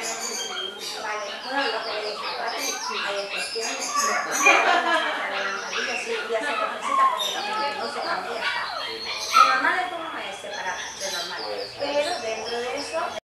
Vale, bueno, lo que le dije, hay cuestiones.